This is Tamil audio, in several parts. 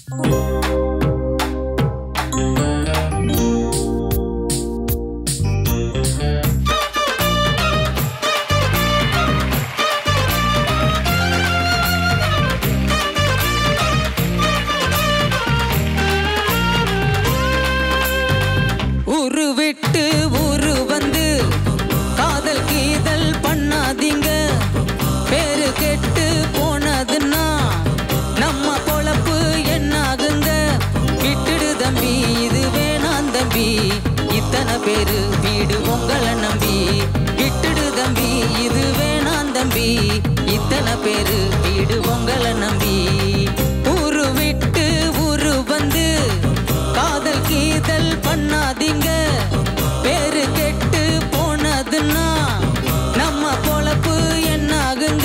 இத்தனை பேரு வீடு உங்களை நம்பி விட்டுடு தம்பி, இது வேணாம் தம்பி. இத்தனை பேரு வீடு உங்களை நம்பி ஊரு விட்டு ஊரு வந்து காதல் கீதல் பண்ணாதீங்க. பேரு கெட்டு போனதுன்னா நம்ம பொழப்பு என்ன ஆகுங்க?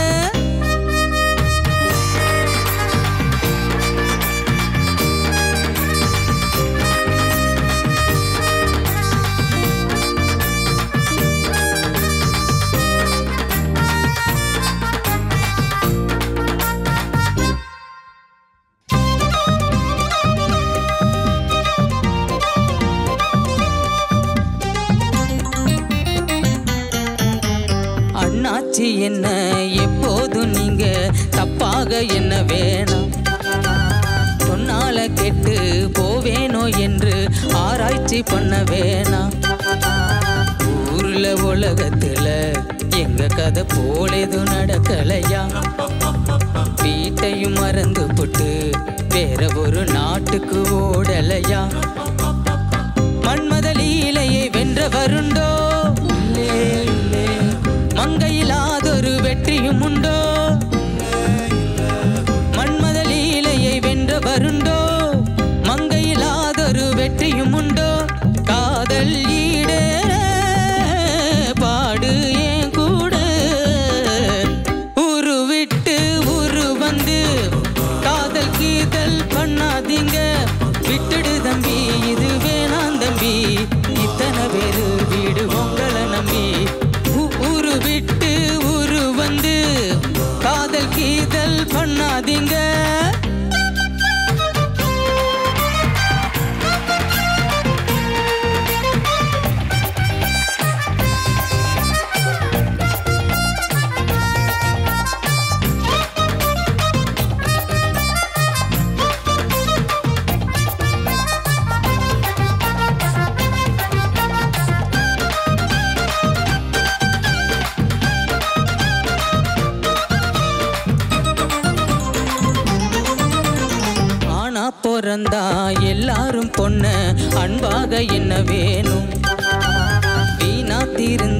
அண்ணாச்சி என்ன எப்போதும் நீங்க தப்பாக என்ன வேணாம், சொன்னால கெட்டு போவேனோ என்று ஆராய்ச்சி பண்ண வேணாம். ஊர்ல உலகத்துல எங்க கதை போல எதுவும் நடக்கலையா? வீட்டையும் மறந்து போட்டு வேற ஒரு நாட்டுக்கு ஓடலையா? மன்மத லீலையை வென்றவருண்டோ? மங்கையிலாதொரு வெற்றியும் உண்டோ? மன்மத லீலையை வென்றவருண்டோ? மங்கையிலாதொரு வெற்றியும் உண்டோ? காதல் ஈடேற பாடு ஏன் கூட. ஊரு விட்டு ஊரு வந்து காதல் கீதல் பண்ணாதீங்க. விட்டுடு தம்பி, இது வேணாம் தம்பி. இத்தனை பேரு வீடு உங்களை நம்பி ஊரு விட்டு ஊரு வந்து காதல் கீதல் பண்ணாதீங்க. பிறந்தா எல்லாரும் பொண்ண அன்பாக என்ன வேணும்? வீணா தீர்ந்து